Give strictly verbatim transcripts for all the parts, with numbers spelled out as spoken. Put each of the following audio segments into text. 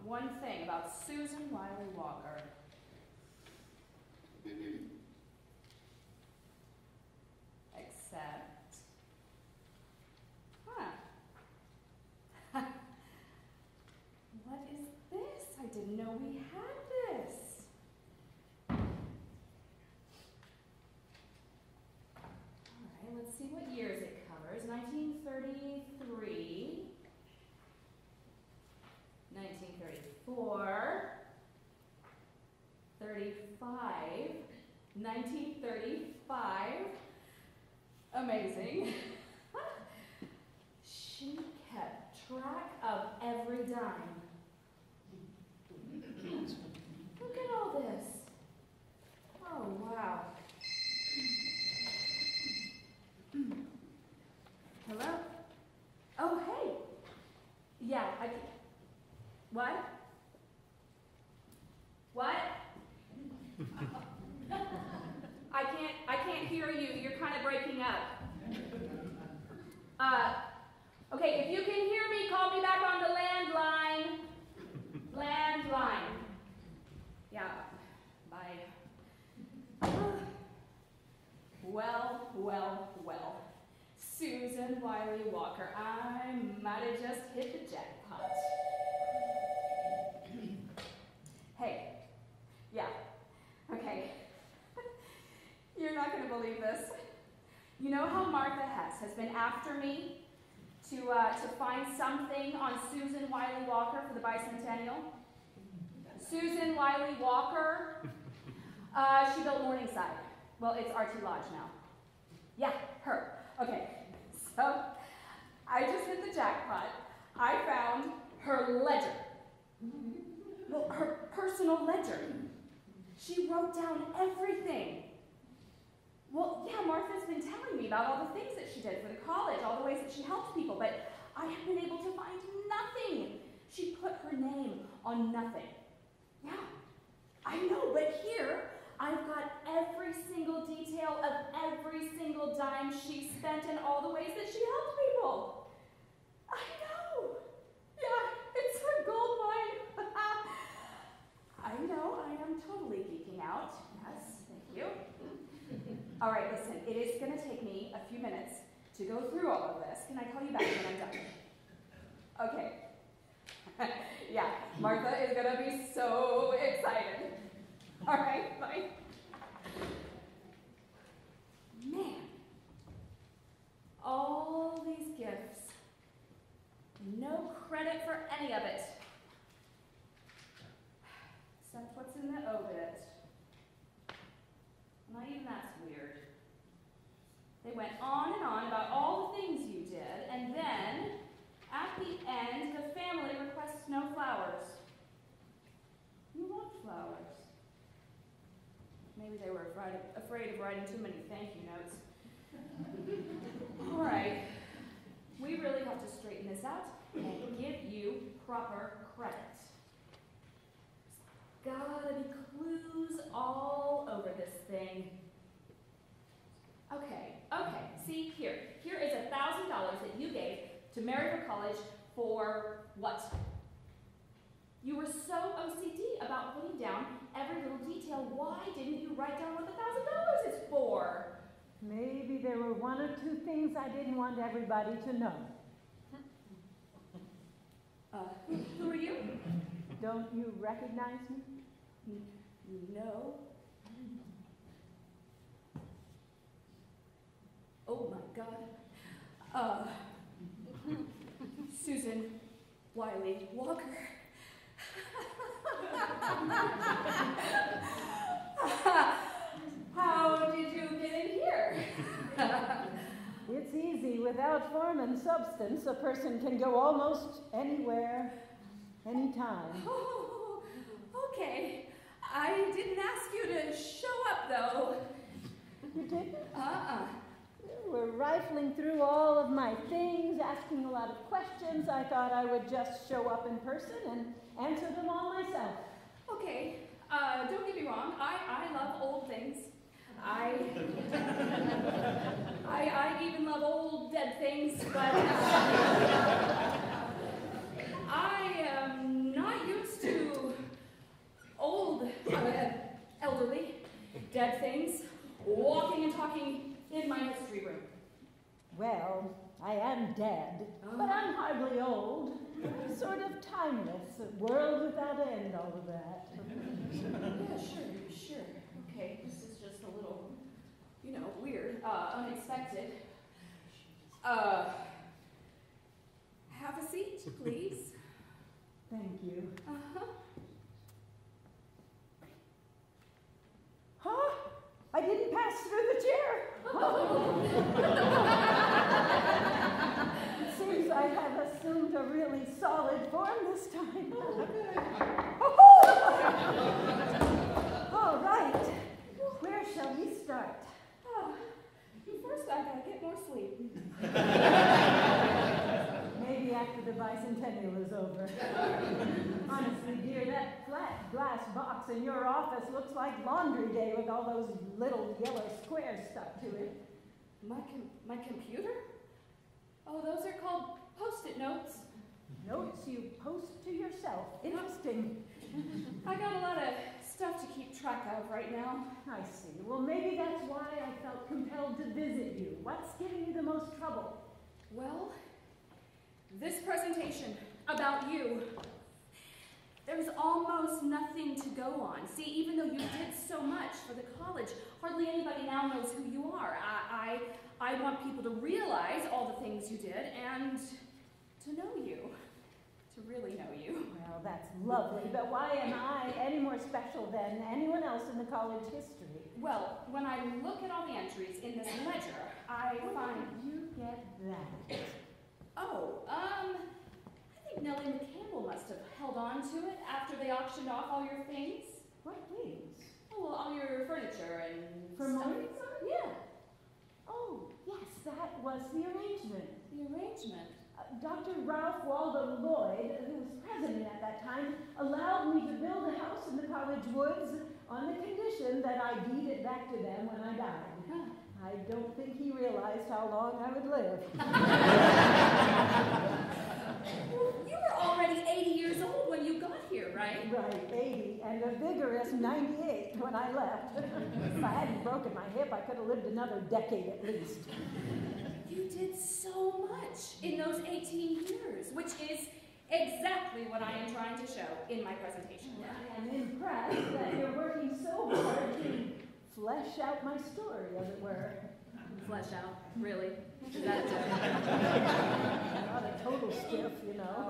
one thing about Susan Wiley Walker. Except, huh. What is this? I didn't know we had this. All right, let's see what years it covers. nineteen thirty-three, nineteen thirty-four, thirty-five, nineteen thirty-five. Amazing. She kept track of every dime. Look at all this. Oh, wow. Hello? Oh, hey. Yeah, I can. What? What? I can't, I can't hear you. You're kind of breaking up. Uh, okay, if you can hear me, call me back on the landline. Landline. Yeah, bye. Well, well, well. Susan Wiley Walker, I might have just hit the jackpot. Hey, yeah, okay. You're not going to believe this. You know how Martha Hess has been after me to, uh, to find something on Susan Wiley Walker for the Bicentennial? Susan Wiley Walker, uh, she built Morningside. Well, it's R T Lodge now. Yeah, her. Okay, so I just hit the jackpot. I found her ledger. Well, her personal ledger. She wrote down everything. Well, yeah, Martha's been telling me about all the things that she did for the college, all the ways that she helped people, but I have been able to find nothing. She put her name on nothing. Yeah, I know, but here, I've got every single detail of every single dime she spent and all the ways that she helped people. I know. Yeah, it's a gold mine. I know, I am totally geeking out. Yes, thank you. All right, listen, it is going to take me a few minutes to go through all of this. Can I call you back when I'm done? Okay. Yeah, Martha is going to be so excited. All right, bye. Man, all these gifts, no credit for any of it. Except what's in the obit. Not even that's weird. They went on and on about all the things you did, and then, at the end, the family requests no flowers. You want flowers. Maybe they were afraid of, afraid of writing too many thank you notes. All right. We really have to straighten this out and give you proper credit. There's gotta be clues all over this thing. Okay, okay, see here. Here is a thousand dollars that you gave to Maryville College for what? You were so O C D about putting down every little detail. Why didn't you write down what the thousand dollars is for? Maybe there were one or two things I didn't want everybody to know. Uh, who are you? Don't you recognize me? No. Oh my God. Uh, Susan Wiley Walker. How did you get in here? It's easy. Without form and substance, a person can go almost anywhere, anytime. Oh, okay. I didn't ask you to show up, though. You didn't? Uh-uh. We're rifling through all of my things, asking a lot of questions. I thought I would just show up in person and answer them all myself. Okay. Uh, don't get me wrong. I, I love old things. I, I, I even love old dead things, but uh, I am not used dead things, walking and talking in my history room. Well, I am dead, Oh. but I'm hardly old. Sort of timeless, a world without end, all of that. Yeah, sure, sure. Okay, this is just a little, you know, weird, uh, unexpected. Uh, have a seat, please. Thank you. Uh-huh. Huh? I didn't pass through the chair. It seems I have assumed a really solid form this time. All right. Where shall we start? Oh, first I gotta get more sleep. Maybe after the Bicentennial is over. Honestly, dear, that flat glass box in your office looks like laundry day with all those little yellow squares stuck to it. My com my computer? Oh, those are called Post-it notes. Notes you post to yourself. Interesting. I got a lot of stuff to keep track of right now. I see. Well, maybe that's why I felt compelled to visit you. What's giving you the most trouble? Well, this presentation about you, there's almost nothing to go on. See, even though you did so much for the college, hardly anybody now knows who you are. I, I, I want people to realize all the things you did and to know you, to really know you. Well, that's lovely, but why am I any more special than anyone else in the college history? Well, when I look at all the entries in this ledger, I Where find... did you get that? Oh, um, I think Nellie McCampbell must have held on to it after they auctioned off all your things. What things? Oh, well, all your furniture and For stuff. Monique? Yeah, Oh, yes, that was the arrangement. the arrangement. Uh, Doctor Ralph Waldo Lloyd, who was president at that time, allowed me to build a house in the college woods on the condition that I deed it back to them when I died. Huh. I don't think he realized how long I would live. Well, you were already eighty years old when you got here, right? Right, eighty, and a vigorous ninety-eight when I left. If I hadn't broken my hip, I could have lived another decade at least. You did so much in those eighteen years, which is exactly what I am trying to show in my presentation. I am impressed that you're working so hard to flesh out my story, as it were. Flesh out, really? Is that a joke? Not a total stiff, you know.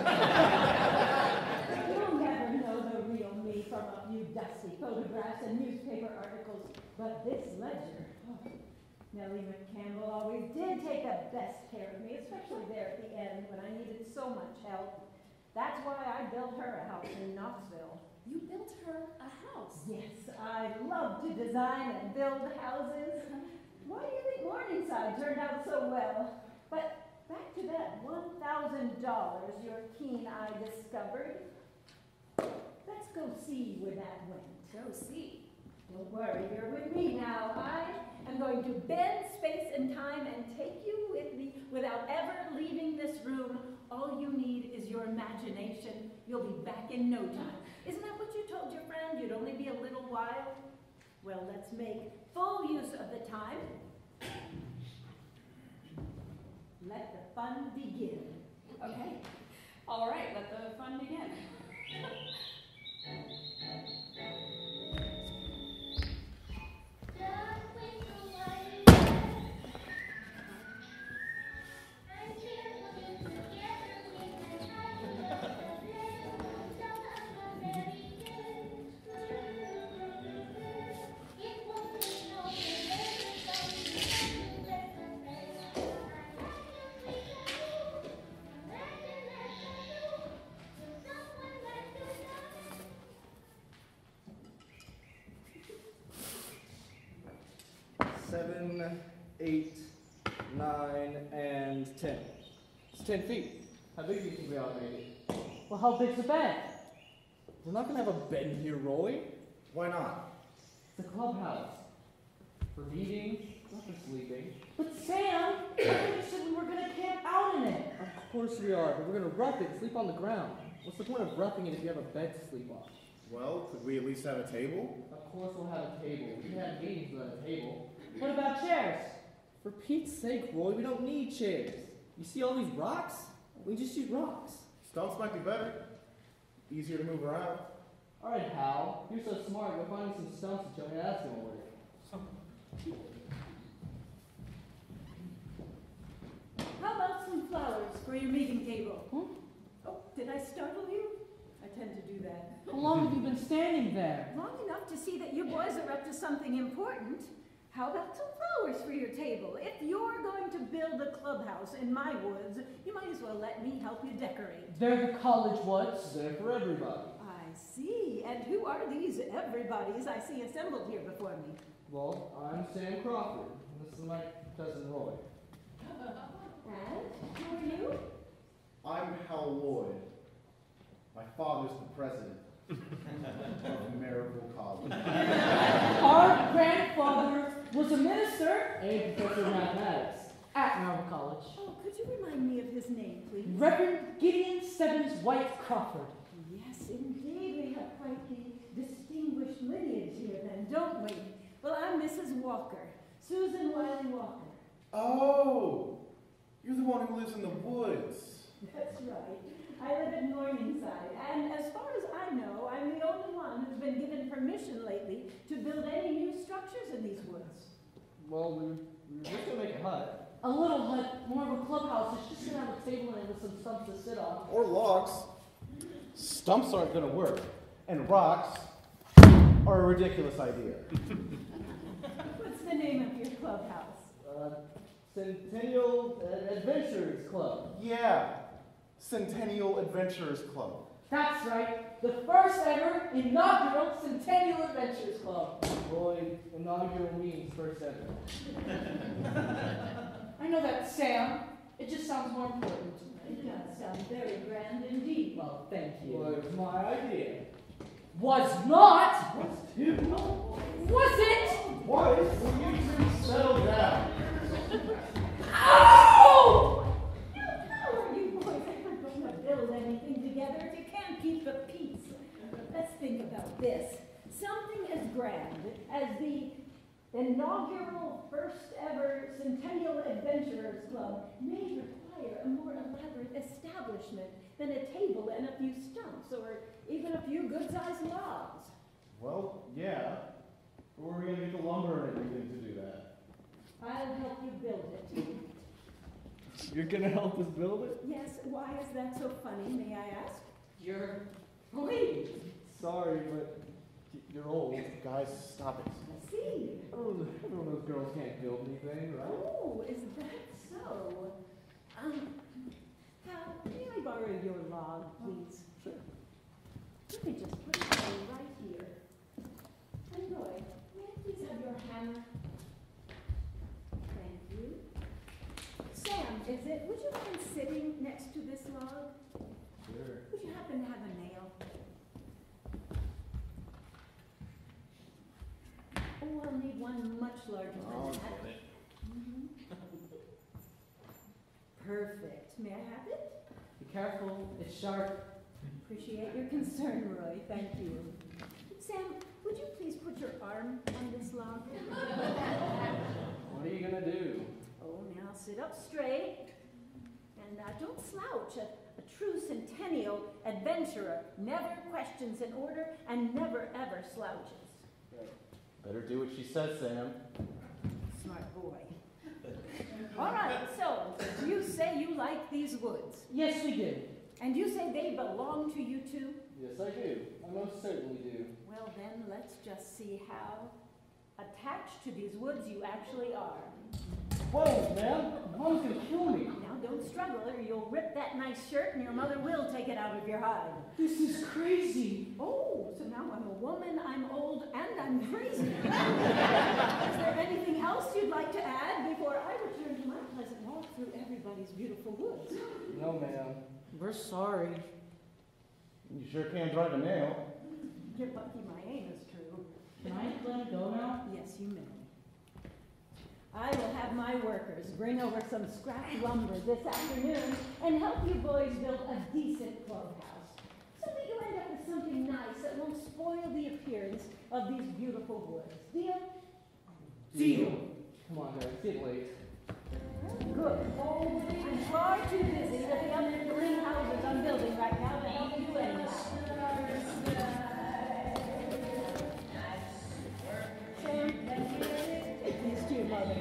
You'll never know the real me from a few dusty photographs and newspaper articles, but this ledger, oh, Nellie McCampbell always did take the best care of me, especially there at the end when I needed so much help. That's why I built her a house in Knoxville. You built her a house. Yes, I love to design and build houses. Why do you think Morningside turned out so well? But back to that one thousand dollars your keen eye discovered. Let's go see where that went. Go see. Don't worry, you're with me now. I am going to bend space and time and take you with me without ever leaving this room. All you need is your imagination. You'll be back in no time. Isn't that what you told your friend? You'd only be a little while? Well, let's make full use of the time. Let the fun begin. Okay. All right, let the fun begin. Seven, eight, nine, and ten. It's ten feet. How big do you think we are, maybe? Well, how big's the bed? We're not gonna have a bed in here, Roy. Why not? It's a clubhouse. For meetings, not for sleeping. But Sam, I thought you said we were going to camp out in it. Of course we are, but we're gonna rough it and sleep on the ground. What's the point of roughing it if you have a bed to sleep on? Well, could we at least have a table? Of course we'll have a table. We can have meetings without a table. What about chairs? For Pete's sake, Roy, we don't need chairs. You see all these rocks? We just use rocks. Stumps might be better. Easier to move around. All right, Hal. You're so smart. Go find me some stumps and show me how that's going to work. How about some flowers for your meeting table? Hmm? Oh, did I startle you? I tend to do that. How long have you been standing there? Long enough to see that you boys are up to something important. How about some flowers for your table? If you're going to build a clubhouse in my woods, you might as well let me help you decorate. They're the college woods. They're for everybody. I see. And who are these everybody's I see assembled here before me? Well, I'm Sam Crawford. And this is my cousin Roy. And who are you? I'm Hal Lloyd. My father's the president of Maryville College. Our grandfather was a minister and professor of mathematics at Maryville College. Oh, could you remind me of his name, please? Reverend Gideon Stebbins White Crawford. Yes, indeed. We have quite the distinguished lineage here then, don't we? Well, I'm Missus Walker, Susan Wiley Walker. Oh, you're the one who lives in the woods. That's right. I live in Morningside, and as far as I know, I'm the only one who's been given permission lately to build any new structures in these woods. Well, we, we were just going to make a hut. A little hut, more of a clubhouse. It's just gonna have a table in it with some stumps to sit on. Or logs. Stumps aren't going to work, and rocks are a ridiculous idea. What's the name of your clubhouse? Uh, Centennial uh, Adventurers Club. Yeah, Centennial Adventurers Club. That's right. The first ever inaugural Centennial Adventures Club. Roy, inaugural means first ever. I know that, Sam. It just sounds more important. It does sound very grand indeed. Well, thank you. Well, it was my idea. Was not. Was too. Was it? What? Will you please settle down? Ow! How are you boys ever going to build anything together if you can't keep the peace? Let's think about this. Something as grand as the inaugural first ever Centennial Adventurers Club may require a more elaborate establishment than a table and a few stumps or even a few good-sized logs. Well, yeah. Where are we going to get the lumber and everything to do that? I'll help you build it. You're going to help us build it? Yes, why is that so funny, may I ask? You're please. Sorry, but you're old. Guys, stop it. I see. Oh, everyone knows girls can't build anything, right? Oh, is that so? Um, Hal, may I borrow your log, please? Sure. Let me just put it away right here. And Roy, may I please have your hammer? Thank you. Sam, is it? Would you mind sitting next to this log? Sure. Would you happen to have a nail? Oh, I'll need one much larger Oh, than that. Mhm. Perfect. May I have it? Be careful. It's sharp. Appreciate your concern, Roy. Thank you. Sam, would you please put your arm on this log? What are you going to do? Oh, now sit up straight. And now don't slouch. A, a true centennial adventurer never questions an order and never ever slouches. Better do what she says, Sam. Smart boy. All right, so you say you like these woods. Yes, we do. And you say they belong to you too? Yes, I do. I most certainly do. Well, then let's just see how attached to these woods you actually are. Whoa, man. Mom's going to kill me. Now, don't struggle or you'll rip that nice shirt and your mother will take it out of your hide. This is crazy. Oh, so now I'm a woman, I'm old, and I'm crazy. Is there anything else you'd like to add before I return to my pleasant walk through everybody's beautiful woods? No, ma'am. We're sorry. You sure can drive a nail. You're lucky my aim is true. Can I let go now? Yes, you may. I will have my workers bring over some scrap lumber this afternoon and help you boys build a decent clubhouse so that you end up with something nice that won't spoil the appearance of these beautiful boys. Deal? Deal. Come on, guys, get late. Good. I'm far too busy with the other three houses I'm building right now to help you anyhow. Sam, take these to your mother.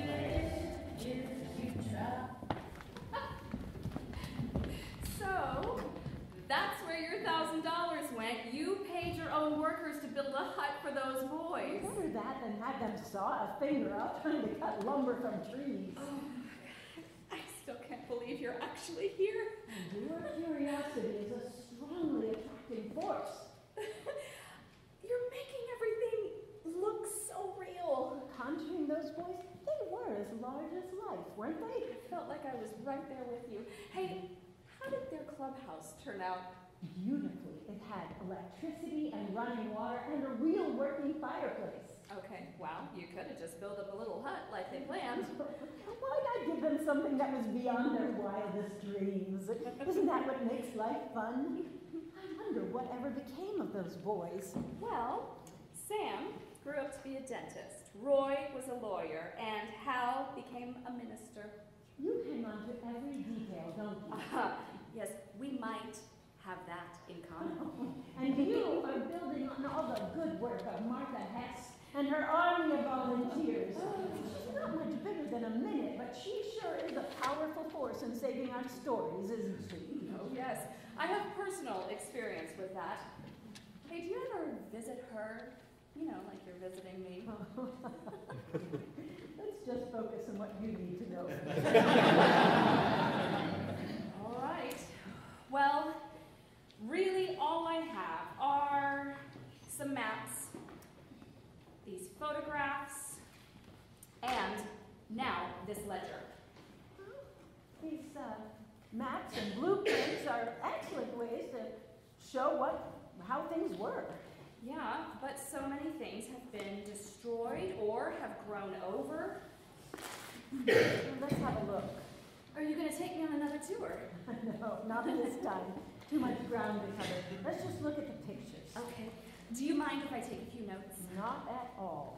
So, that's where your thousand dollars went. You paid your own workers to build a hut for those boys. Better that than have them saw a finger out trying to cut lumber from trees. Oh, I still can't believe you're actually here. And your curiosity is a strongly attracting force. You're making everything look so real. Conjuring those boys, they were as large as life, weren't they? I felt like I was right there with you. Hey, how did their clubhouse turn out? Beautifully. It had electricity and running water and a real working fireplace. Okay, well, you could have just built up a little hut like they planned. Why not give them something that was beyond their wildest dreams? Isn't that what makes life fun? I wonder whatever became of those boys. Well, Sam grew up to be a dentist. Roy was a lawyer, and Hal became a minister. You hang on to every detail, don't you? Uh, yes, we might have that in common. And you are building on all the good work of Martha Hess and her army of volunteers. She's not much bigger than a minute, but she sure is a powerful force in saving our stories, isn't she? Oh, yes. I have personal experience with that. Hey, do you ever visit her? You know, like you're visiting me. Let's just focus on what you need to know. All right. Well, really all I have are some maps, these photographs, and now this ledger. These uh, maps and blueprints are excellent ways to show what, how things were. Yeah, but so many things have been destroyed or have grown over. Let's have a look. Are you going to take me on another tour? No, not this time. Too much ground to cover. Let's just look at the pictures. Okay. Do you mind if I take a few notes? Not at all.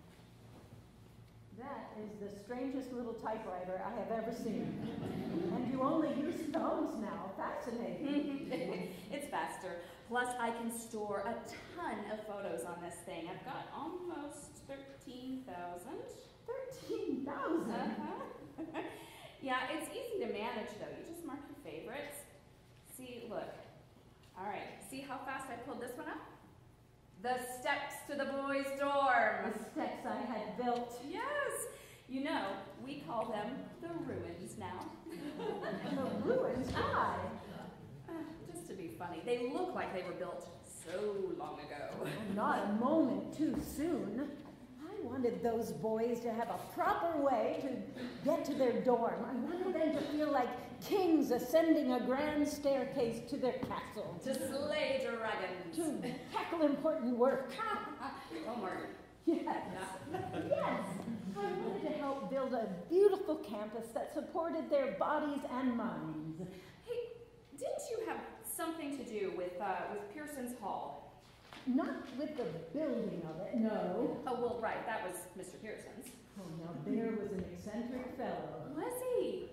That is the strangest little typewriter I have ever seen. And you only use thumbs now. Fascinating. It's faster. Plus, I can store a ton of photos on this thing. I've got almost thirteen thousand. thirteen thousand? Uh-huh. Yeah, it's easy to manage, though. You just mark your favorites. See, look. All right, see how fast I pulled this one up? The steps to the boys' dorm. The steps I had built. Yes. You know, we call them the ruins now. The ruins? Why? Uh, just to be funny. They look like they were built so long ago. Not a moment too soon. I wanted those boys to have a proper way to get to their dorm. I wanted them to feel like kings ascending a grand staircase to their castle. To slay dragons. To tackle important work. Homework. Yes. Yes. I wanted to help build a beautiful campus that supported their bodies and minds. Hey, didn't you have something to do with uh, with Pearson's Hall? Not with the building of it, no. Oh, well, right, that was Mister Pearson's. Oh, now there was an eccentric fellow. Was he?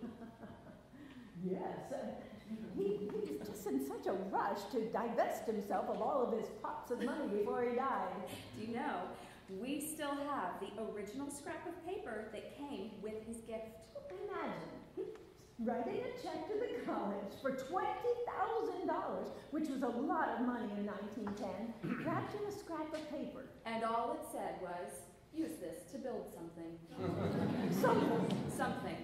Yes. Uh, he, he was just in such a rush to divest himself of all of his pots of money before he died. Do you know, we still have the original scrap of paper that came with his gift. Imagine writing a check to the college for twenty thousand dollars, which was a lot of money in nineteen ten, wrapped in a scrap of paper. And all it said was, use this to build something. Something. Something.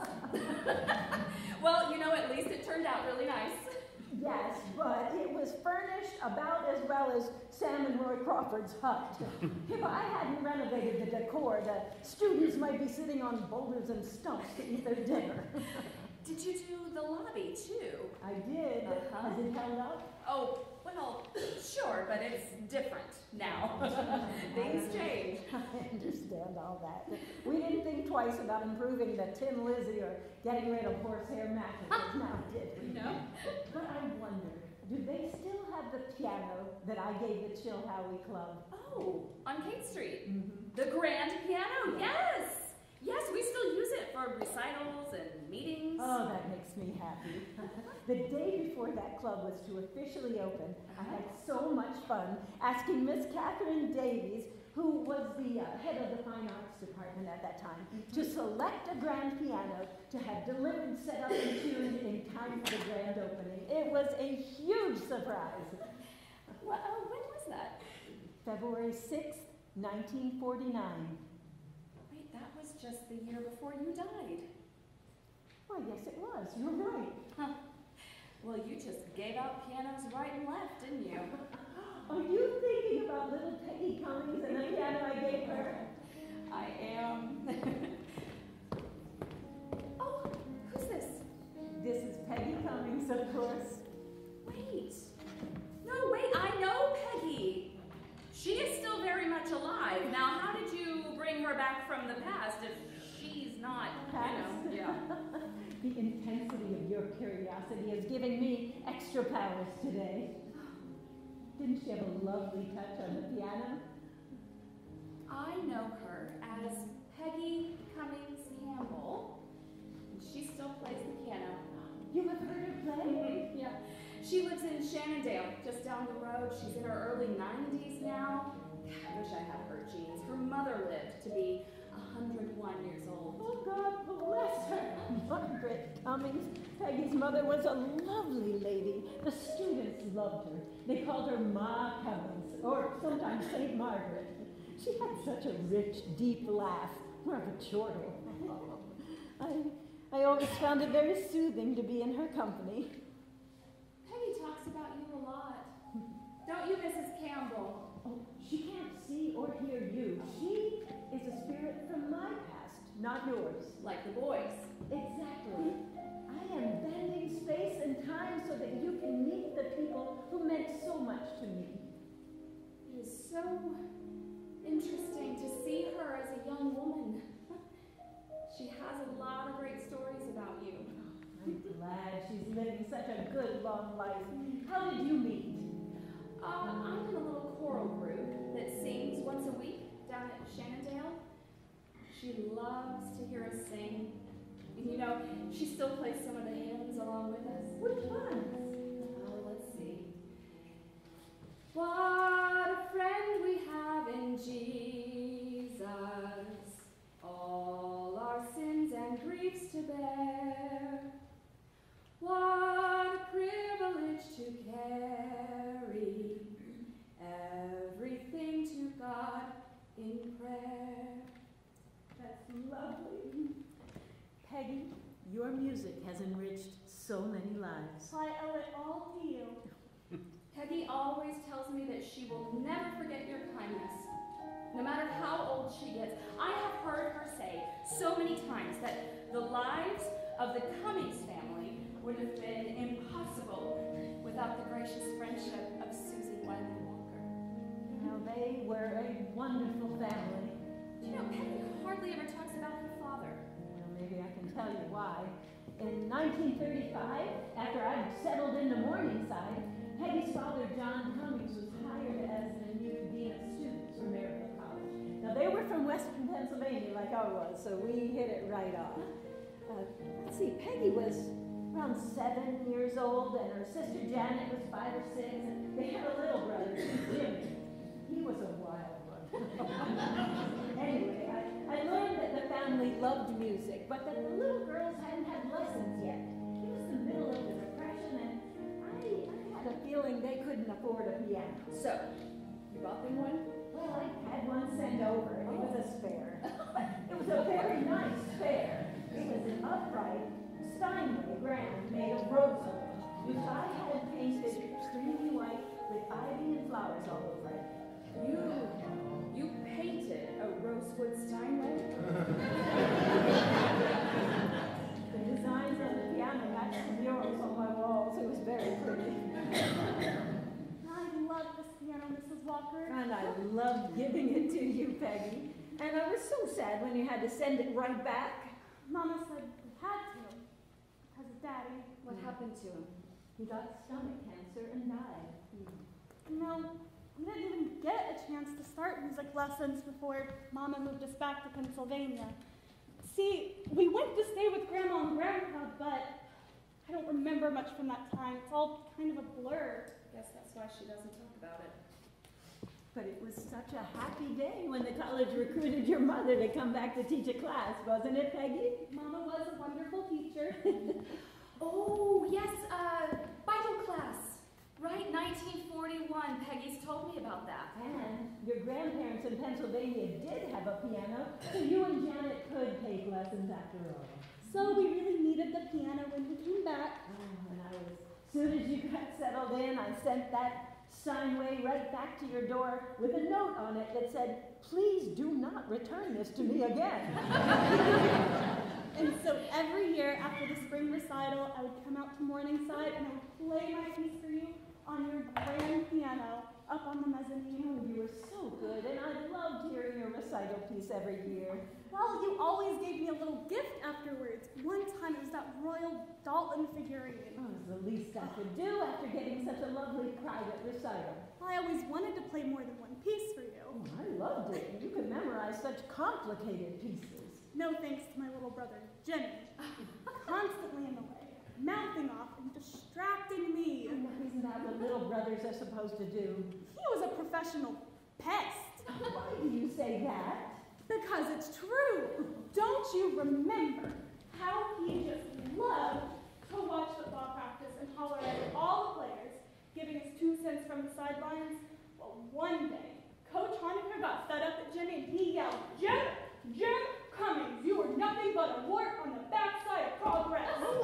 Well, you know, at least it turned out really nice. Yes, but it was furnished about as well as Sam and Roy Crawford's hut. If I hadn't renovated the decor, the students might be sitting on boulders and stumps to eat their dinner. Did you do the lobby, too? I did. Uh-huh. Has it held up? Oh, well, sure, but it's different now. Things change. I understand all that. We didn't think twice about improving the Tin Lizzie or getting rid of horsehair mattresses now, did we? No. But I wonder, do they still have the piano that I gave the Chilhowie Club? Oh, on Kate Street. Mm-hmm. The grand piano, yes! Yes, we still use it for recitals and meetings. Oh, that makes me happy. The day before that club was to officially open, I had so much fun asking Miss Catherine Davies, who was the uh, head of the Fine Arts Department at that time, mm-hmm. to select a grand piano to have delivered, set up, and tuned in time for the grand opening. It was a huge surprise. Well, uh, when was that? February sixth, nineteen forty-nine. Wait, that was just the year before you died. Why, yes it was. You're right. Huh. Well, you just gave out pianos right and left, didn't you? Are you thinking about little Peggy Cummings and the piano I gave her? I am. Oh, who's this? This is Peggy Cummings, of course. Wait. No, wait, I know Peggy. She is still very much alive. Now, how did you bring her back from the past if she's not, Past? you know, yeah. The intensity of your curiosity is giving me extra powers today. Didn't she have a lovely touch on the piano? I know her as Peggy Cummings Campbell. She still plays the piano. You have heard her play? Yeah. She lives in Shannondale, just down the road. She's in her early nineties now. I wish I had her genes. Her mother lived to be one hundred one years old. Oh, God bless her. Margaret Cummings, Peggy's mother, was a lovely lady. The students loved her. They called her Ma Cummings, or sometimes Saint Margaret. She had such a rich, deep laugh, more of a chortle. I, I always found it very soothing to be in her company. Peggy talks about you a lot. Don't you, Missus Campbell? Oh, she can't see or hear you. She is a spirit from my past, not yours. Like the boys. Exactly. I am bending space and time so that you can meet the people who meant so much to me. It is so interesting to see her as a young woman. She has a lot of great stories about you. I'm glad she's living such a good, long life. How did you meet? Uh, I'm in a little choral group that sings once a week down at Shannondale. She loves to hear us sing. And you know, she still plays some of the hymns along with us. Which ones? Oh, let's see. What a friend we have in Jesus, all our sins and griefs to bear. What a privilege to carry everything to God in prayer. That's lovely. Peggy, your music has enriched so many lives. I owe it all to you. Peggy always tells me that she will never forget your kindness, no matter how old she gets. I have heard her say so many times that the lives of the Cummings family would have been impossible without the gracious friendship of Susan Wiley Walker. Now, they were a wonderful family. You know, Peggy hardly ever talks about her father. Well, maybe I can tell you why. In nineteen thirty-five, after I'd settled into Morningside, Peggy's father, John Cummings, was hired as the new dean of students for Maryville College. Now, they were from Western Pennsylvania like I was, so we hit it right off. Uh, let's see, Peggy was around seven years old, and her sister Janet was five or six, and they had a little brother, Jimmy. He was a wild one. Anyway, I, I learned that the family loved music, but that the little girls hadn't had lessons yet. It was the middle of the Depression, and I, I had a feeling they couldn't afford a piano. So, you bought them one? Well, I had one sent over. It was a spare. It was a very nice spare. It was an upright Steinway grand made of rosewood, which I had painted creamy white with ivy and flowers all over it. You, you painted a rosewood Steinway? The designs on the piano matched the murals on my walls. It was very pretty. I love this piano, Missus Walker. And I loved giving it to you, Peggy. And I was so sad when you had to send it right back. Mama said we had to, because of Daddy. What happened to him? He got stomach cancer and died. You know, we didn't even get a chance to start music lessons before Mama moved us back to Pennsylvania. See, we went to stay with Grandma and Grandpa, but I don't remember much from that time. It's all kind of a blur. Guess that's why she doesn't talk about it. But it was such a happy day when the college recruited your mother to come back to teach a class, wasn't it, Peggy? Mama was a wonderful teacher. Oh, yes, uh, Bible class. Right, nineteen forty-one. Peggy's told me about that. And your grandparents in Pennsylvania did have a piano, so you and Janet could take lessons after all. So we really needed the piano when we came back. Oh, and I was, as soon as you got settled in, I sent that Steinway right back to your door with a note on it that said, "Please do not return this to me again." And so every year after the spring recital, I would come out to Morningside and I would play my piece for you on your grand piano up on the mezzanine. Oh, you were so good, and I loved hearing your recital piece every year. Well, you always gave me a little gift afterwards. One time it was that Royal Dalton figurine. Oh, it was the least I could do after getting such a lovely private recital. I always wanted to play more than one piece for you. Oh, I loved it. You could memorize such complicated pieces. No thanks to my little brother, Jimmy. Constantly in the way, mouthing off and distracting me. Oh, isn't that what little brothers are supposed to do? He was a professional pest. Why do you say that? Because it's true. Don't you remember how he just loved to watch football practice and holler at all the players, giving his two cents from the sidelines? Well, one day, Coach Honecker got fed up at Jimmy and he yelled, "Jim, Jim Cummings, you are nothing but a wart on the backside of progress."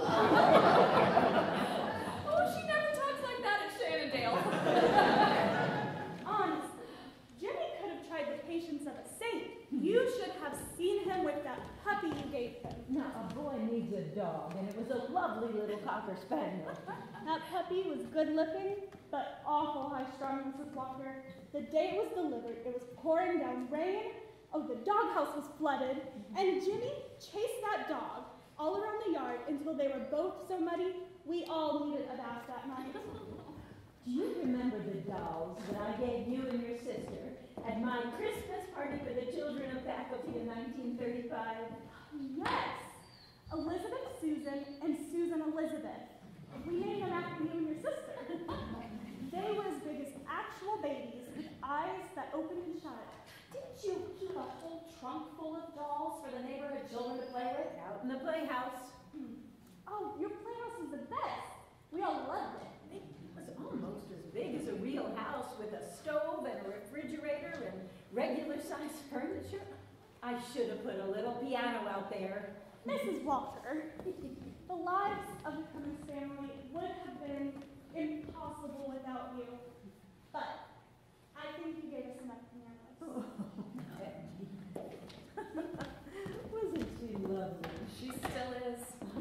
Oh, she never talks like that at Shannondale. Honestly, Jimmy could have tried the patience of a saint. You should have seen him with that puppy you gave him. Now, a boy needs a dog, and it was a lovely little Cocker Spaniel. That puppy was good looking, but awful high-strung, Missus Walker. The day it was delivered, it was pouring down rain. Oh, the doghouse was flooded, and Jimmy chased that dog all around the yard until they were both so muddy, we all needed a bath that night. Do you remember the dolls that I gave you and your sister at my Christmas party for the children of faculty in nineteen thirty-five? Yes, Elizabeth Susan and Susan Elizabeth. We named them after you and your sister. They were as big as actual babies with eyes that opened and shut. Didn't you keep a whole trunk full of dolls for the neighborhood children to play with? Out in the playhouse. Hmm. Oh, your playhouse is the best. We all loved it. It was almost as big as a real house with a stove and a refrigerator and regular-sized furniture. I should have put a little piano out there. Missus Walker, the lives of the Cummings family would have been impossible without you. But I think you gave us enough pianos. Oh, wasn't she lovely? She still is.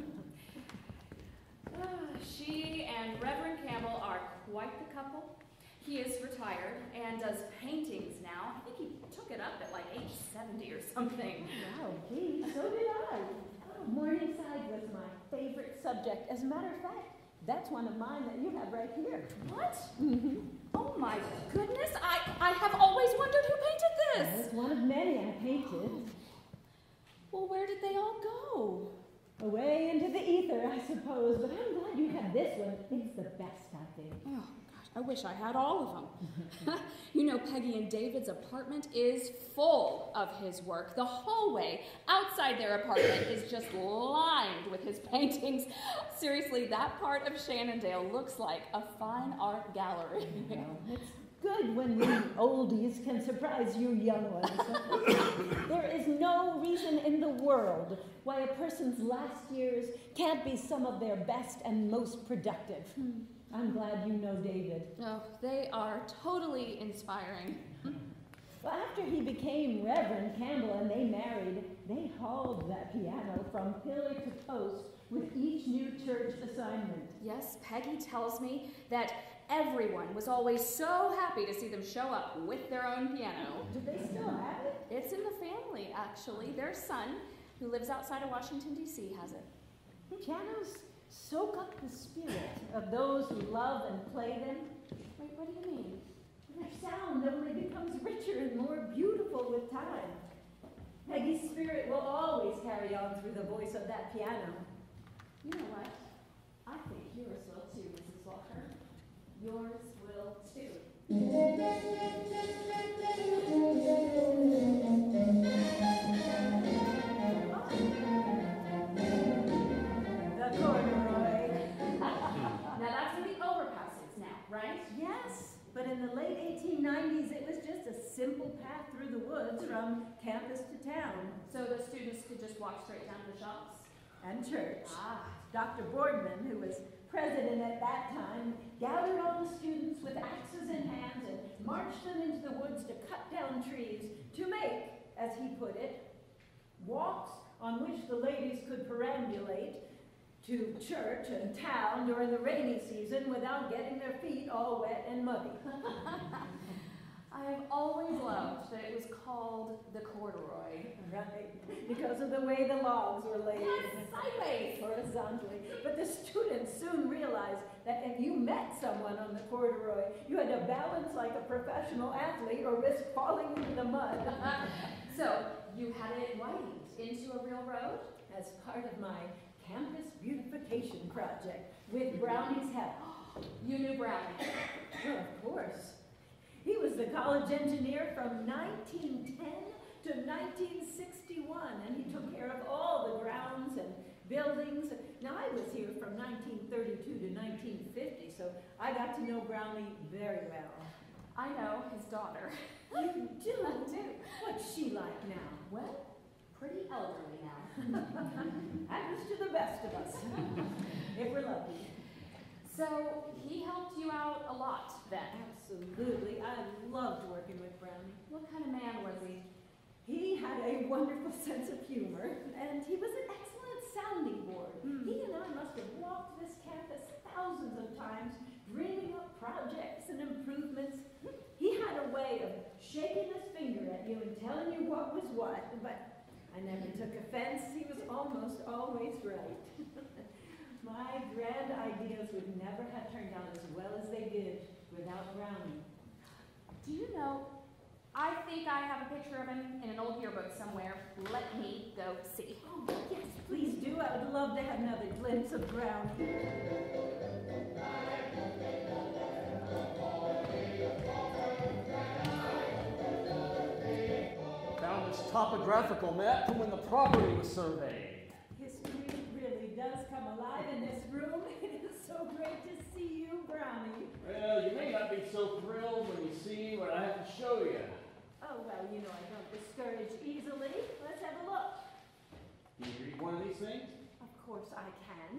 Ah, she and Reverend Campbell are quite the couple. He is retired and does paintings now. I think he took it up at like age seventy or something. Wow, gee, so did I. Oh, Morningside was my favorite subject. As a matter of fact, that's one of mine that you have right here. What? Mm-hmm. Oh my goodness, I, I have always wondered who painted this. That's one of many I painted. Well, where did they all go? Away into the ether, I suppose, but I'm glad you have this one. It's the best, I think. Oh, gosh, I wish I had all of them. You know, Peggy and David's apartment is full of his work. The hallway outside their apartment is just lined with his paintings. Seriously, that part of Shannondale looks like a fine art gallery. Well, it's good when the oldies can surprise you young ones. There is no reason in the world why a person's last years can't be some of their best and most productive. Hmm. I'm glad you know David. Oh, they are totally inspiring. Well, after he became Reverend Campbell and they married, they hauled that piano from pillar to post with each new church assignment. Yes, Peggy tells me that everyone was always so happy to see them show up with their own piano. Do they still have it? It's in the family, actually. Their son, who lives outside of Washington, D C, has it. Pianos soak up the spirit of those who love and play them. Wait, what do you mean? Their sound only becomes richer and more beautiful with time. Peggy's spirit will always carry on through the voice of that piano. You know what? I think yours will too, Missus Walker. Yours will too. The corduroy. Now that's for the overpasses now, right? Yes, but in the late eighteen nineties, it was just a simple path through the woods from campus to town. So the students could just walk straight down to the shops? And church. Ah. Doctor Boardman, who was president at that time, gathered all the students with axes in hands and marched them into the woods to cut down trees to make, as he put it, walks on which the ladies could perambulate to church and town during the rainy season without getting their feet all wet and muddy. I have always loved that it was called the corduroy. Right, because of the way the logs were laid. Yes, sideways. Horizontally. But the students soon realized that if you met someone on the corduroy, you had to balance like a professional athlete or risk falling into the mud. So, you had it widened into a real road? As part of my campus beautification project with Brownie's help. You knew Brownie. Well, of course. He was the college engineer from nineteen ten to nineteen sixty-one, and he took care of all the grounds and buildings. Now, I was here from nineteen thirty-two to nineteen fifty, so I got to know Brownie very well. I know his daughter. You do? I do. What's she like now? Well, pretty elderly now. Happens to the best of us, if we're lucky. So, he helped you out a lot then? Absolutely. I loved working with Brownie. What kind of man was he? He had a wonderful sense of humor, and he was an excellent sounding board. Mm. He and I must have walked this campus thousands of times, dreaming up projects and improvements. He had a way of shaking his finger at you and telling you what was what, but I never took offense. He was almost always right. My grand ideas would never have turned out as well as they did without Brownie. Do you know, I think I have a picture of him in an old yearbook somewhere. Let me go see. Oh, yes, please do. I would love to have another glimpse of Brownie. Found this topographical map from when the property was surveyed. History really does come alive in this room. It is so great to see you, Brownie. Well, you may not be so thrilled when you see what I have to show you. Oh, well, you know I don't discourage easily. Let's have a look. Can you read one of these things? Of course I can.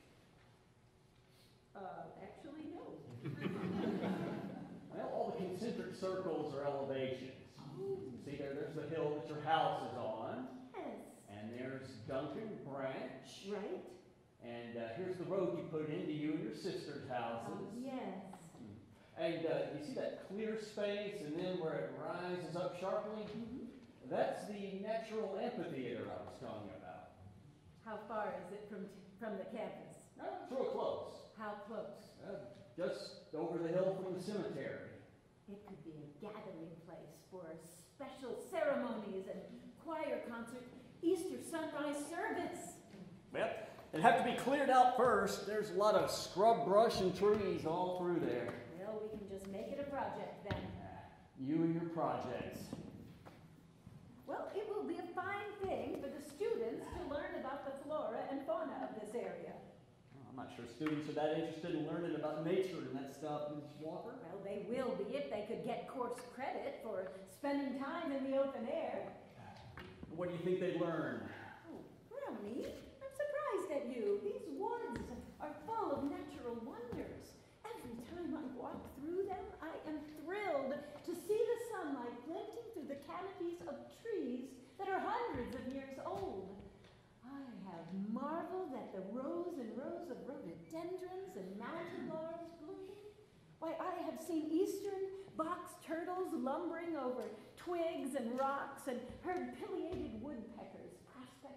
Uh, actually, no. Well, all the concentric circles are elevations. Oh. See there, there's the hill that your house is on. Yes. And there's Duncan Branch. Right? And uh, here's the road you put into you and your sister's houses. Oh, yes. And uh, you see that clear space and then where it rises up sharply? Mm-hmm. That's the natural amphitheater I was telling you about. How far is it from, from the campus? Oh, it's real close. How close? Uh, just over the hill from the cemetery. It could be a gathering place for special ceremonies and choir concert, Easter sunrise service. Well, it'd have to be cleared out first. There's a lot of scrub brush and trees all through there. Well, we can just make it a project then. You and your projects. Well, it will be a fine thing for the students to learn about the flora and fauna of this area. Well, I'm not sure students are that interested in learning about nature and that stuff, Miz Walker. Well, they will be if they could get course credit for spending time in the open air. What do you think they'd learn? Oh, Brownie, I'm surprised at you. These woods are full of natural wonders. Every time I walk through them, I am thrilled to see the sunlight glinting through the canopies of trees that are hundreds of years old. I have marveled at the rows and rows of rhododendrons and mountain laurels blooming. Why, I have seen eastern box turtles lumbering over twigs and rocks and heard pileated woodpeckers prospecting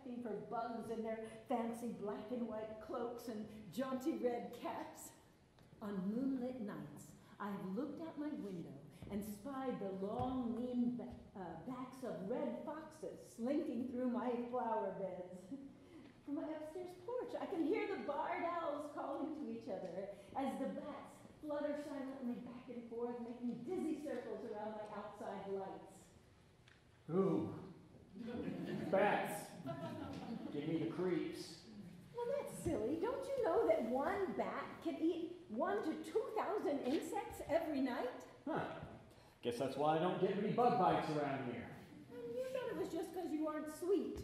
looking for bugs in their fancy black and white cloaks and jaunty red caps. On moonlit nights, I've looked out my window and spied the long, lean ba uh, backs of red foxes slinking through my flower beds. From my upstairs porch, I can hear the barred owls calling to each other as the bats flutter silently back and forth, making dizzy circles around my outside lights. Ooh, bats. Give me the creeps. Well, that's silly. Don't you know that one bat can eat one to two thousand insects every night? Huh. Guess that's why I don't get any bug bites around here. And you thought it was just because you aren't sweet.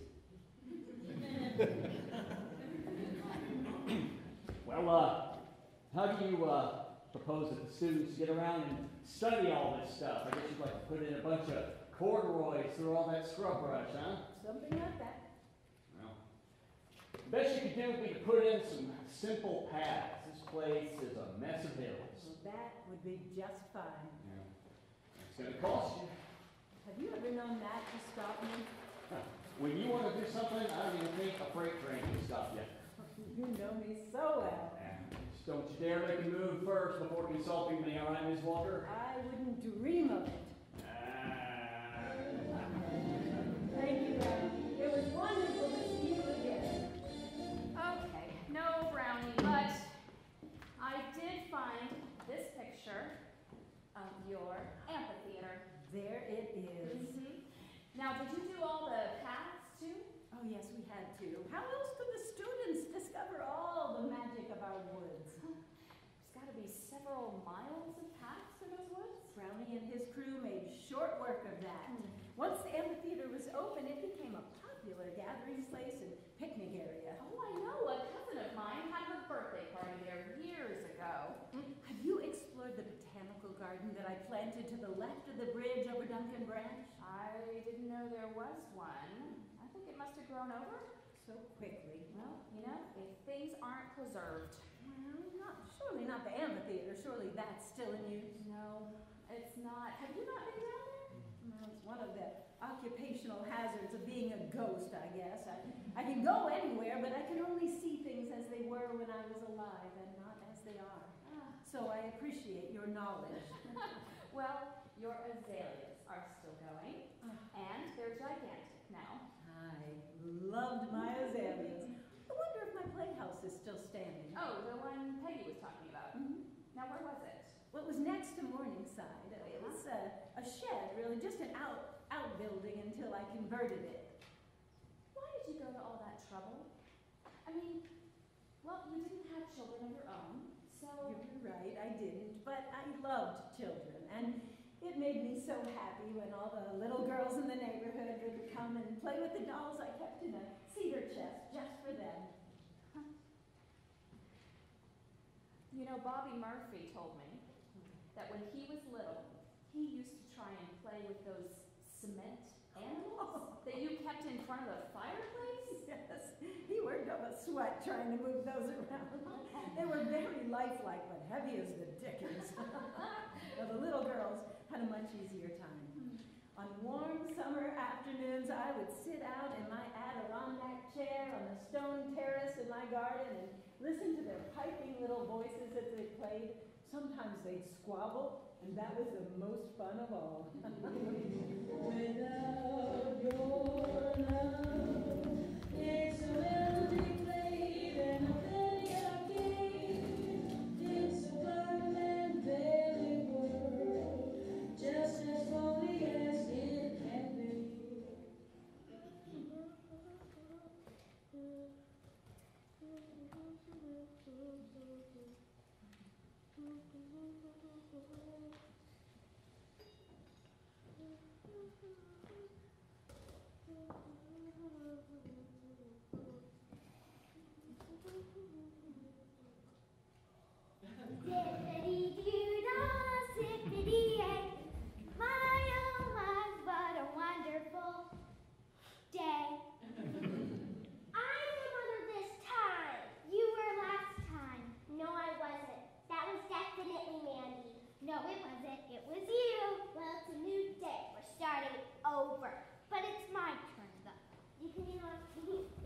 Well, uh, how do you uh, propose that the students get around and study all this stuff? I guess you'd like to put in a bunch of corduroys through all that scrub brush, huh? Something like that. Well, the best you could do would be to put in some simple paths. This place is a mess of hills. Well, that would be just fine. Yeah. It's going to cost you. Have you ever known that to stop me? Huh. When you want to do something, I don't even think a freight train can stop you. You know me so well. Yeah. Just don't you dare make a move first before consulting me, all right, Miz Walker? I wouldn't dream of it. Thank you, Brownie. It was wonderful to see you again. Okay, no Brownie, but I did find this picture of your amphitheater. There it is. Mm-hmm. Now, did you do all the paths too? Oh, yes, we had to. How else could the students discover all the magic of our woods? There's got to be several miles of paths through those woods. Brownie and his crew made short work of that. Once the amphitheater was open, it became a popular gathering place and picnic area. Oh, I know. A cousin of mine had her birthday party there years ago. Have you explored the botanical garden that I planted to the left of the bridge over Duncan Branch? I didn't know there was one. I think it must have grown over. So quickly. Well, you know, if things aren't preserved. Well, not, surely not the amphitheater. Surely that's still in use. No, it's not. Have you not been down there? Well, it's one of the occupational hazards of being a ghost, I guess. I, I can go anywhere, but I can only see things as they were when I was alive and not as they are. Ah. So I appreciate your knowledge. Well, your azaleas are still going, and they're gigantic now. I loved my azaleas. I wonder if my playhouse is still standing. Oh, the one Peggy was talking about. Mm-hmm. Now, where was it? Well, it was next to Morningside. It was a, a shed, really, just an out outbuilding until I converted it. Why did you go to all that trouble? I mean, well, you didn't have children of your own, so... You're right, I didn't, but I loved children, and it made me so happy when all the little girls in the neighborhood would come and play with the dolls I kept in a cedar chest just for them. Huh. You know, Bobby Murphy told me that when he was little, he used to try and play with those cement animals that you kept in front of the fireplace. Yes, he worked up a sweat trying to move those around. They were very lifelike, but heavy as the dickens. Now, the little girls had a much easier time. On warm summer afternoons, I would sit out in my Adirondack chair on the stone terrace in my garden and listen to their piping little voices as they played. Sometimes they'd squabble, and that was the most fun of all. Without your love, it's a melody played and a penny I gave. It's a blind and very world, just as lonely as it can be. Zippity-doo-dah, zippity-yay. My, oh my, what a wonderful day. I'm the mother this time. You were last time. No, I wasn't. That was definitely Mandy. No, it wasn't. It was you. Well, it's a new day. We're starting over. But it's my turn, though. You can, you know,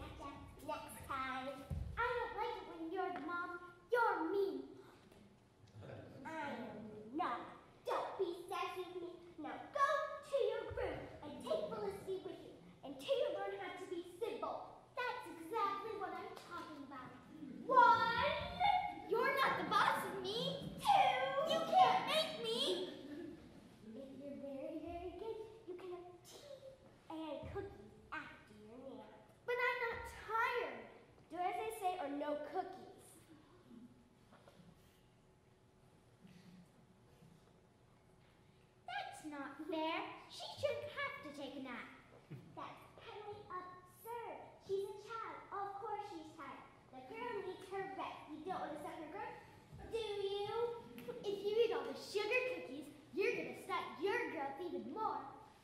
not fair. She shouldn't have to take a nap. That's patently absurd. She's a child. Of course she's tired. The girl needs her rest. You don't want to suck her girl, do you? If you eat all the sugar cookies, you're going to suck your growth even more.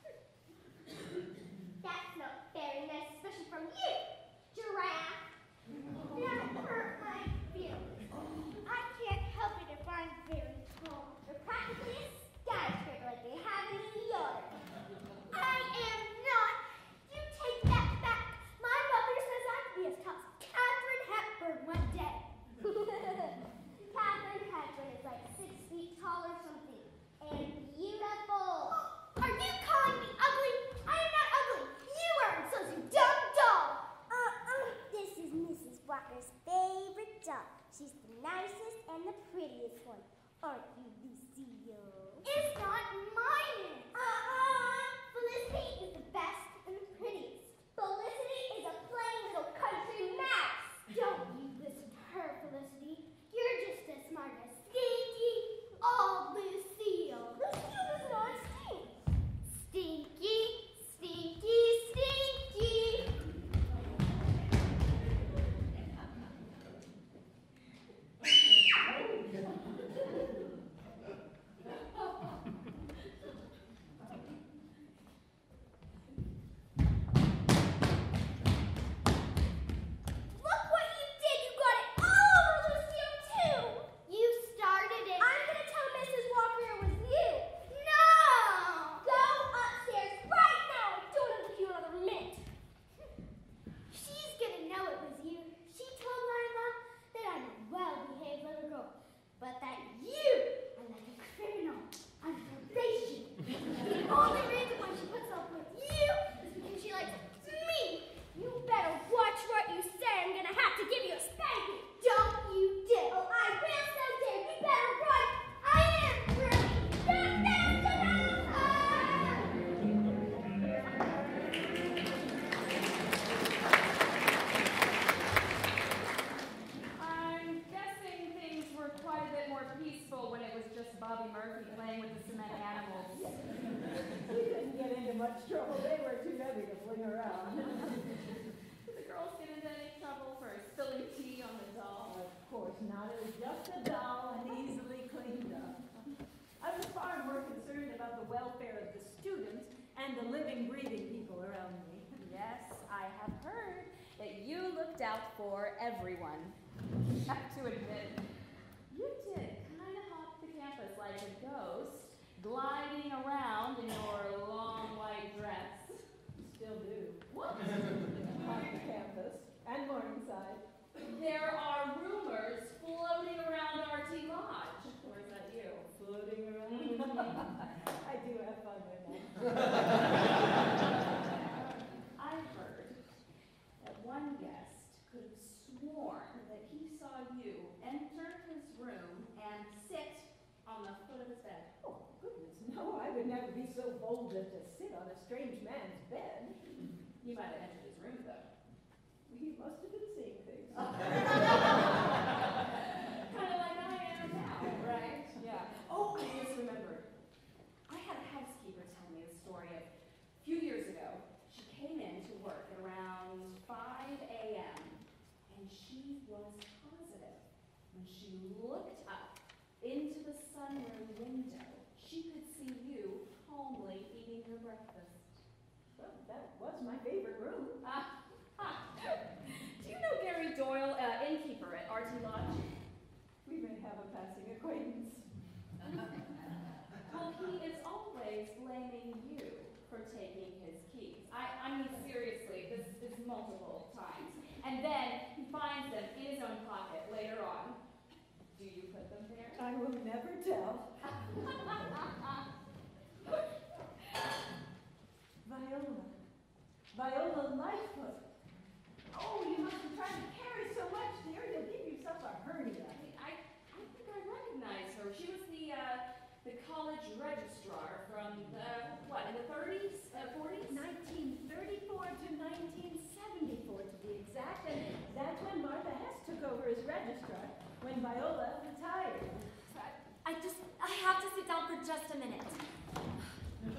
That's not very nice, especially from you, giraffe. That hurt my feelings. I can't help it if I'm very tall. They're practically a skyscraper like they have in New York. I am not. You take that back. My mother says I could be as tall as Katharine Hepburn one day. Katharine Hepburn is like six feet tall or something. And beautiful. Are you calling me ugly? I am not ugly. You are, so you dumb doll. Uh-uh. This is Missus Walker's favorite doll. She's the nicest and the prettiest one. Aren't you, Lucille? It's not mine. Uh-uh. Felicity is the best and the prettiest. Felicity is a plain little country mouse. Don't you listen to her, Felicity. You're just as smart as Stinky. Oh, Lucille. Lucille does not stink. Stinky, stinky, stinky. Look what you did! You got it all over Lucille, too! You started it. I'm gonna tell Missus Walker it was you. No! Go upstairs right now! I don't have to keep you another minute. She's gonna know it was you. She told my mom that I'm a well-behaved little girl, but that you are like a criminal on probation. The only reason why she puts up with you is because she likes me. You better watch what you say. I'm gonna have to give you a spanking. Don't you dare! Oh, I will so dare. You better run. I am running. You're fast enough. I'm guessing things were quite a bit more peaceful when it was just Bobby Murphy playing with the cement animals. We didn't get into much trouble. They were too heavy to fling around. Did the girls get into any trouble for spilling tea on the doll? Of course not. It was just a doll and easily cleaned up. I was far more concerned about the welfare of the students and the living, breathing people around me. Yes, I have heard that you looked out for everyone. I have to admit, you did kind of hop the campus like a ghost, gliding around in your long white dress. Still do. What? On the campus and Morningside. There are rumors floating around R T Lodge. Or is that you? Floating around. I do have fun with them. I've heard that one guest could have sworn that he saw you enter his room and sit on the foot of his bed. Oh, goodness, no, I would never be so bold as to sit on a strange man's bed. You might have entered his room, though. He must have been seeing things. Kind of like I am now, right? Yeah. Oh, I just remembered. I had a housekeeper tell me the story of a few years ago. She came in to work at around five a m and she was positive. When she looked up into the sunroom window, she could see you calmly eating your breakfast. Well, that was my favorite room. Ah, ah. Do you know Gary Doyle, uh, innkeeper at R T Lodge? We may have a passing acquaintance. Well, he is always blaming you for taking his keys. I, I mean, seriously, this is multiple times. And then he finds them in his own pocket later on. Do you put them there? I will never tell. Viola. Viola Lightfoot. Oh, you must be trying to carry so much, dear. You'll give yourself a hernia. I, I think I recognize her. She was the uh, the college registrar from the, what, in the thirties, uh, forties? nineteen thirty-four to nineteen seventy-four, to be exact. And that's when Martha Hess took over as registrar, when Viola retired. I just, I have to sit down for just a minute.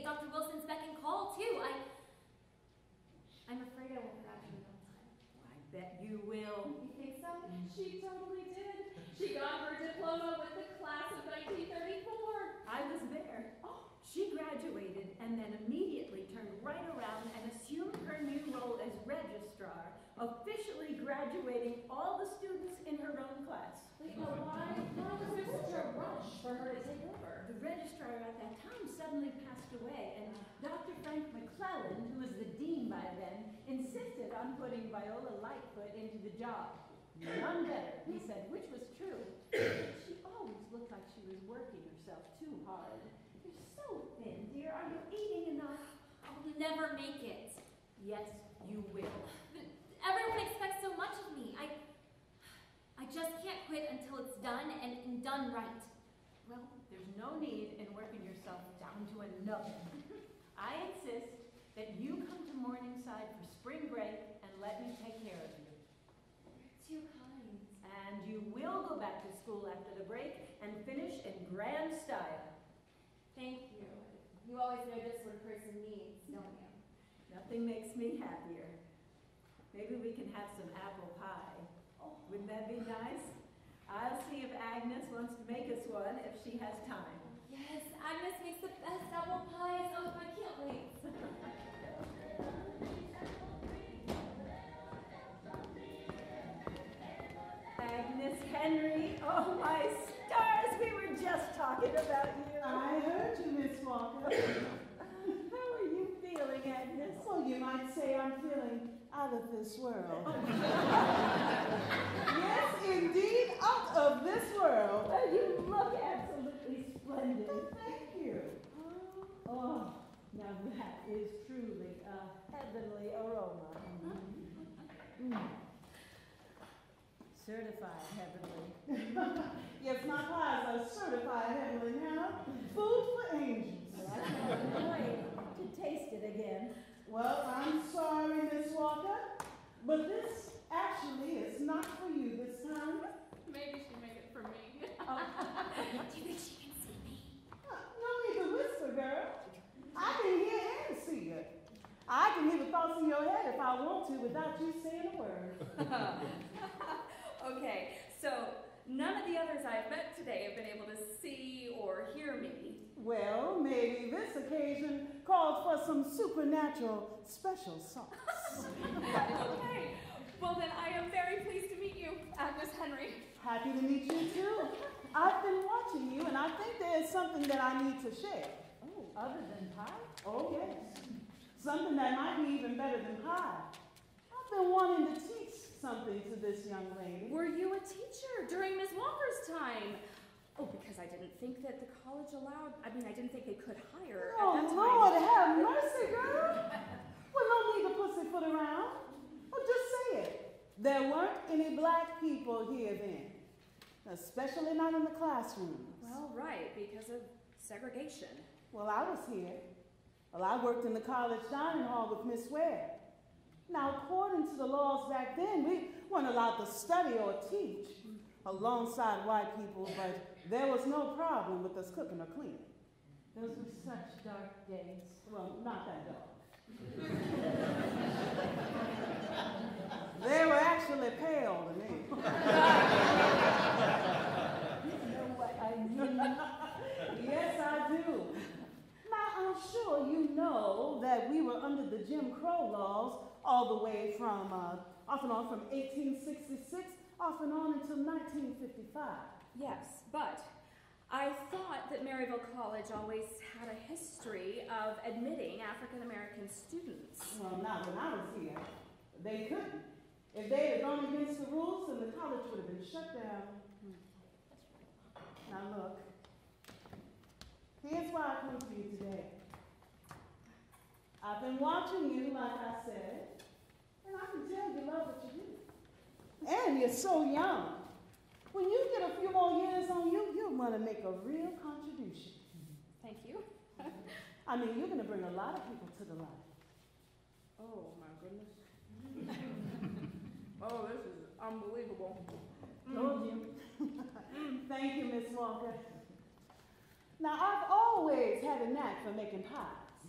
at Doctor Wilson's beck and call, too. I, I'm afraid I won't graduate on time. I bet you will. You think so? She totally did. She got her diploma with the class of nineteen thirty-four. I was there. Oh, she graduated and then immediately turned right around and assumed her new role as registrar, officially graduating all the students in her own class. Wait, but why, why was there such a rush for her to take over? The registrar at that time suddenly passed away, and Doctor Frank McClellan, who was the dean by then, insisted on putting Viola Lightfoot into the job. None better, he said, which was true. She always looked like she was working herself too hard. You're so thin, dear. Are you eating enough? I'll never make it. Yes, you will. But everyone expects so much of me. I, I just can't quit until it's done and, and done right. Well, there's no need in working yourself down to a nub. I insist that you come to Morningside for spring break and let me take care of you. Too kind. And you will go back to school after the break and finish in grand style. Thank you. You always know just what a person needs, don't you? Nothing makes me happier. Maybe we can have some apple pie. Oh, wouldn't that be nice? I'll see if Agnes wants to make us one if she has time. Yes, Agnes makes the best apple pies. Oh, I can't wait. Agnes Henry, oh my stars, we were just talking about you. I heard you, Miss Walker. How are you feeling, Agnes? Well, you might say I'm feeling out of this world. Yes, indeed, out of this world. Well, you look absolutely splendid. Oh, thank you. Oh, now that is truly a heavenly aroma. Mm. Certified heavenly. Yes, my pies are certified heavenly now. Food for angels. Well, I can't wait to taste it again. Well, I'm sorry, Miss Walker, but this actually is not for you this time. Maybe she made it for me. Oh. Do you think she can see me? Uh, No need to whisper, girl. I can hear and see you. I can hear the thoughts in your head if I want to without you saying a word. Okay, so none of the others I've met today have been able to see or hear me. Well, maybe this occasion calls for some supernatural special sauce. Okay, well then I am very pleased to meet you, Agnes Henry. Happy to meet you too. I've been watching you, and I think there's something that I need to share. Oh, other than pie? Oh, yes. Something that might be even better than pie. I've been wanting to teach something to this young lady. Were you a teacher during Miss Walker's time? Oh, because I didn't think that the college allowed, I mean, I didn't think they could hire Oh, at that time. Lord, have mercy, girl. Well, no need to pussyfoot around. Well, just say it. There weren't any black people here then, especially not in the classrooms. Well, right, because of segregation. Well, I was here. Well, I worked in the college dining hall with Miss Ware. Now, according to the laws back then, we weren't allowed to study or teach alongside white people, but there was no problem with us cooking or cleaning. Those were such dark days. Well, not that dark. They were actually pale to me. You know what I mean? Yes, I do. Now, I'm sure you know that we were under the Jim Crow laws all the way from, uh, off and on from eighteen sixty-six, off and on until nineteen fifty-five. Yes, but I thought that Maryville College always had a history of admitting African American students. Well, not when I was here. They couldn't. If they had gone against the rules, then the college would have been shut down. Now look, here's why I come to you today. I've been watching you, like I said, and I can tell you love what you do. And you're so young. When you get a few more years on you, you're going to make a real contribution. Thank you. I mean, you're going to bring a lot of people to the light. Oh, my goodness. Oh, this is unbelievable. Told you. Thank you, Miss Walker. Now, I've always had a knack for making pies.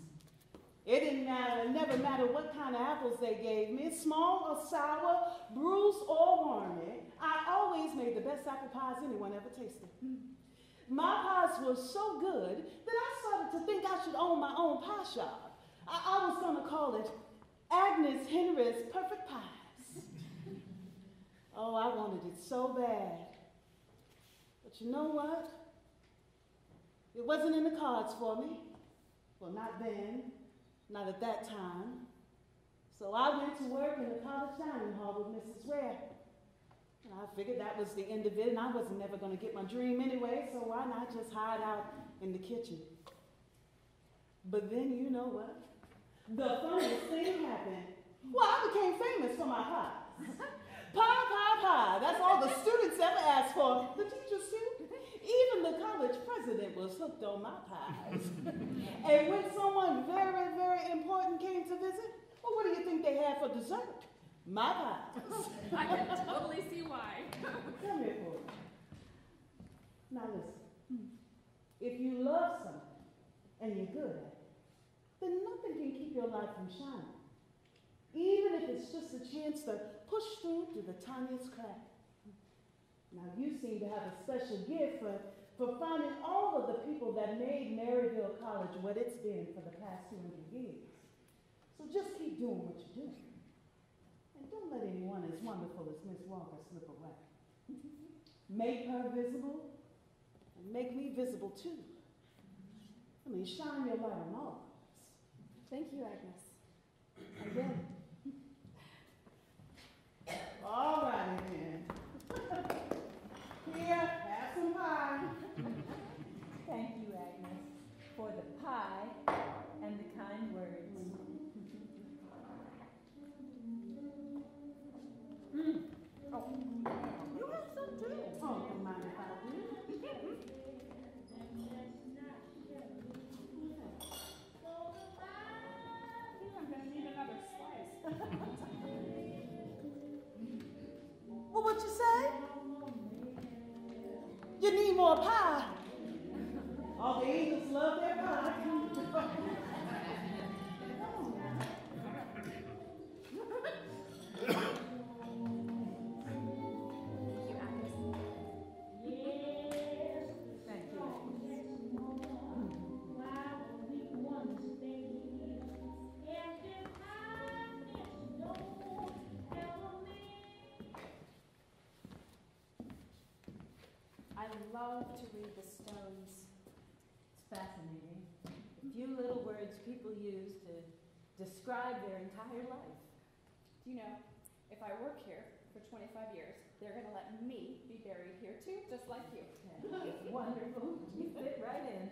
It didn't matter, it never mattered what kind of apples they gave me, small or sour, bruised or warmy. I always made the best apple pies anyone ever tasted. My pies were so good that I started to think I should own my own pie shop. I, I was going to call it Agnes Henry's Perfect Pies. Oh, I wanted it so bad. But you know what? It wasn't in the cards for me. Well, not then, not at that time. So I went to work in the college dining hall with Missus Ware. And I figured that was the end of it, and I wasn't never going to get my dream anyway, so why not just hide out in the kitchen? But then, you know what? The funniest thing happened. Well, I became famous for my pies. Pie, pie, pie. That's all the students ever asked for. The teachers too. Even the college president was hooked on my pies. And when someone very, very important came to visit, well, what do you think they had for dessert? My pies. I can totally see why. Come here, boy. Now listen. If you love something and you're good at it, then nothing can keep your light from shining. Even if it's just a chance to push through to the tiniest crack. Now you seem to have a special gift for, for finding all of the people that made Maryville College what it's been for the past two hundred years. So just keep doing what you're doing. And don't let anyone as wonderful as Miss Walker slip away. Make her visible, and make me visible too. I mean, shine your light on all of us. Thank you, Agnes. Again. All right, then. Here, have some pie. Thank you, Agnes, for the pie and the kind words. Mm. Oh, you have some too. Oh, don't mind if I do. I'm gonna need another slice. Well, what you say? You need more pie. All the angels love their pie. I love to read the stones. It's fascinating. The few little words people use to describe their entire life. Do you know, if I work here for twenty-five years, they're going to let me be buried here too, just like you. It's wonderful. You fit right in.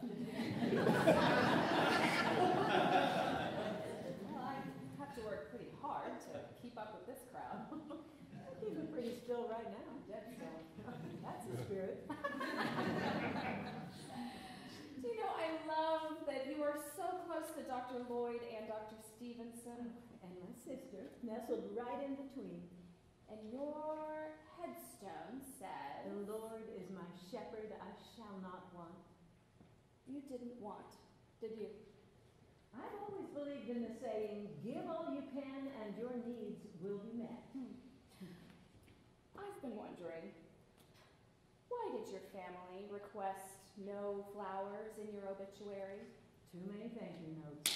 Well, I have to work pretty hard to keep up with this crowd. I'm keeping pretty still right now. Dead still. That's the spirit. Do you know, I love that you are so close to Doctor Lloyd and Doctor Stevenson. And my sister, nestled right in between. And your headstone says, The Lord is my shepherd, I shall not want. you didn't want, did you? I've always believed in the saying, give all you can and your needs will be met. Hmm. I've been wondering, why did your family request no flowers in your obituary? Too many thank you notes.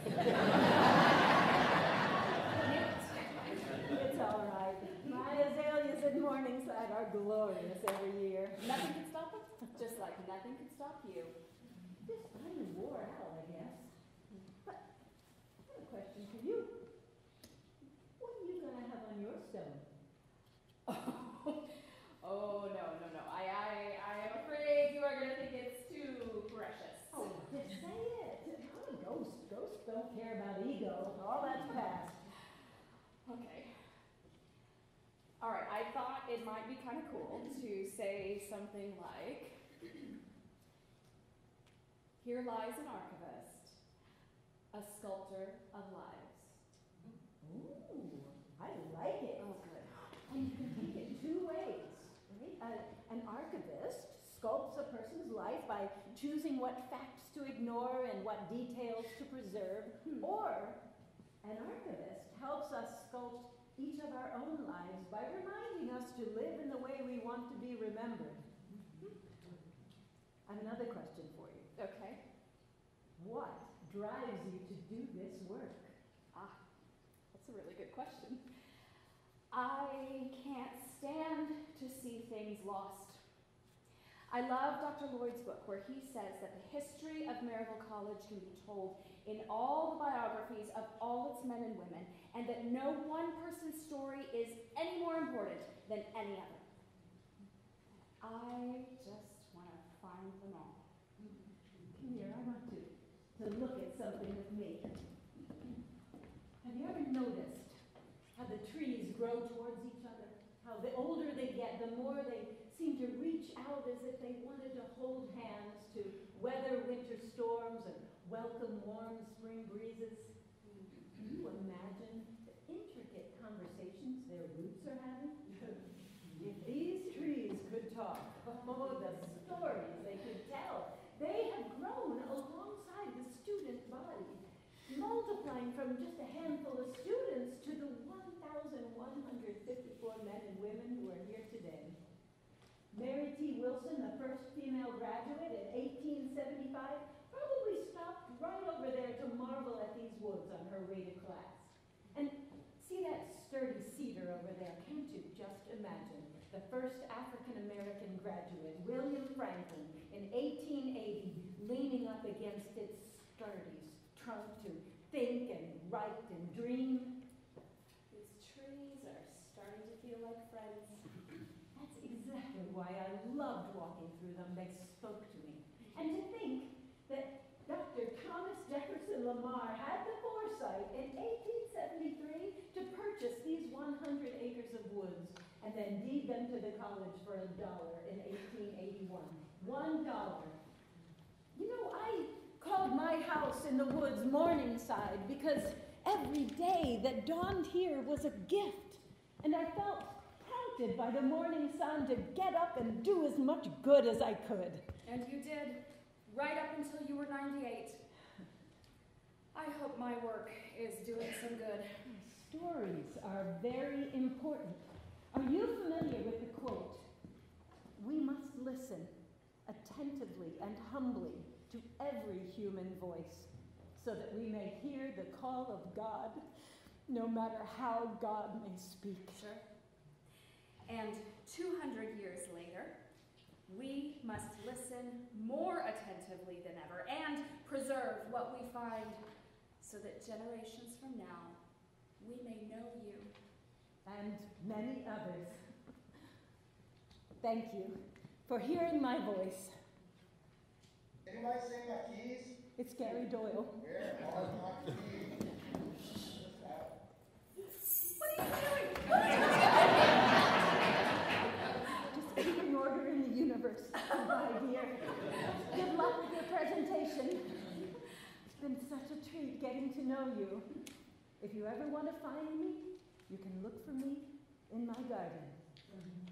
It's all right. My azaleas at Morningside are glorious every year. Nothing can stop them, just like nothing can stop you. This kind of wore out, I guess. But I have a question for you. What are you going to have on your stone? Oh, no, no, no. I, I, I am afraid you are going to think it's too precious. Oh, just say it. I'm a ghost. Ghosts don't care about ego. All that's past. Okay. All right, I thought it might be kind of cool to say something like, here lies an archivist, a sculptor of lives. Ooh, I like it. Oh, good. And you can take it two ways, right? Uh, an archivist sculpts a person's life by by choosing what facts to ignore and what details to preserve, or an archivist helps us sculpt each of our own lives by reminding us to live in the way we want to be remembered. I have another question for you. Okay. What drives you to do this work? Ah, that's a really good question. I can't stand to see things lost. I love Doctor Lloyd's book where he says that the history of Maryville College can be told in all the biographies of all its men and women, and that no one person's story is any more important than any other. I just want to find them all. Come here, I want to, to look at something with me. Have you ever noticed how the trees grow towards each other? How the older they get, the more they seem to reach out as if they wanted to hold hands to weather winter storms and welcome warm spring breezes. Can you imagine the intricate conversations their roots are having? If these trees could talk, oh, the stories they could tell. They have grown alongside the student body, multiplying from just a handful of students to the one thousand one hundred fifty-four men and women who are here today. Mary T. Wilson, the first female graduate in eighteen seventy-five, probably stopped right over there to marvel at these woods on her way to class. And see that sturdy cedar over there, can't you just imagine? The first African-American graduate, William Franklin, in eighteen eighty, leaning up against its sturdy trunk to think and write and dream. These trees are starting to feel like friends. That's exactly why I loved walking through them. They spoke to me. And to think that Doctor Thomas Jefferson Lamar had the foresight in eighteen seventy-three to purchase these one hundred acres of woods and then deed them to the college for a dollar in eighteen eighty-one. One dollar. You know, I called my house in the woods Morningside because every day that dawned here was a gift, and I felt prompted by the morning sun to get up and do as much good as I could. And you did, right up until you were ninety-eight. I hope my work is doing some good. Stories are very important. Are you familiar with the quote, "We must listen attentively and humbly to every human voice, so that we may hear the call of God, no matter how God may speak." Sure. And two hundred years later, we must listen more attentively than ever and preserve what we find so that generations from now, we may know you. And many others. Thank you for hearing my voice. Anybody sing my keys? It's Gary Doyle. Where are my keys? What are you doing? Just keeping order in the universe, my dear. Good luck with your presentation. It's been such a treat getting to know you. If you ever want to find me, you can look for me in my garden.